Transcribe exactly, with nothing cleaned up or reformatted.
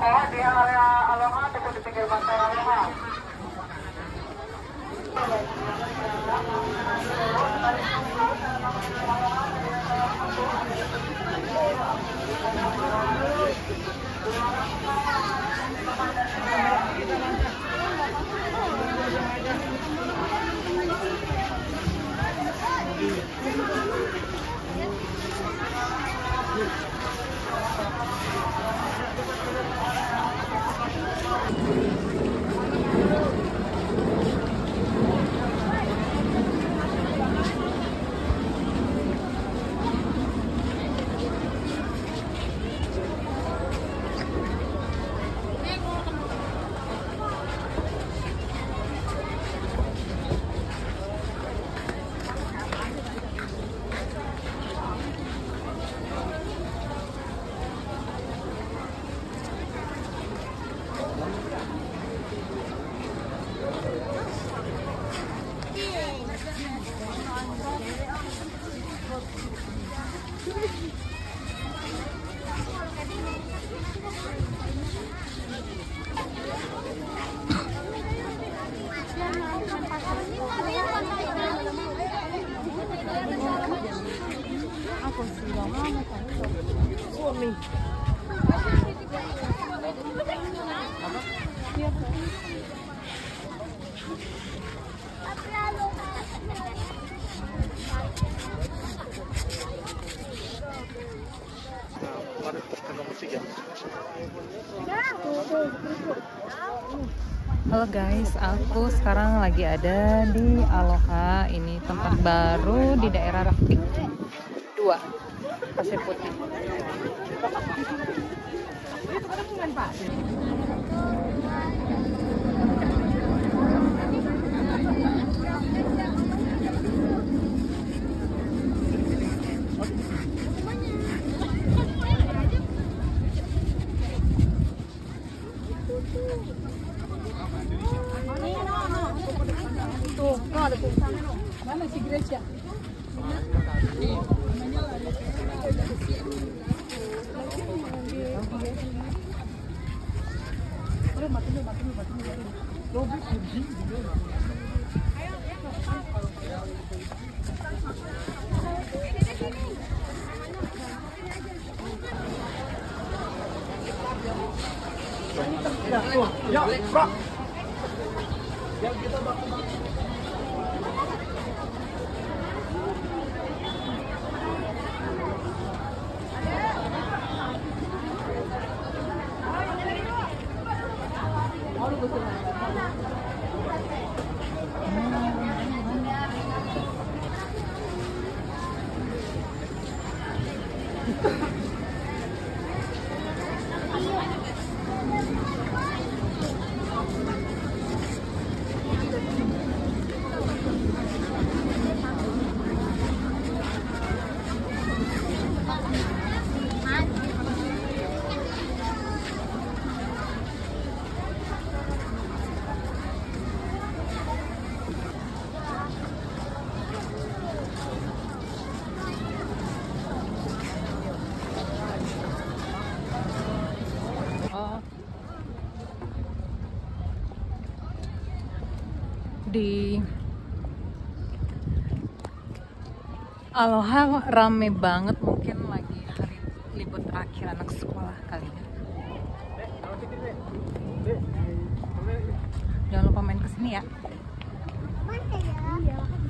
di area Aloha, cukup di pinggir pantai Aloha. Halo guys, aku sekarang lagi ada di Aloha. Ini tempat baru di daerah Rafik dua, Pasir Putih. Tuh, no, ada tulisan no. Mana si gereja? Ya, Bro. Yang kita bakal di Aloha rame banget, mungkin lagi hari libur terakhir anak sekolah kali ya. Jangan lupa main kesini ya.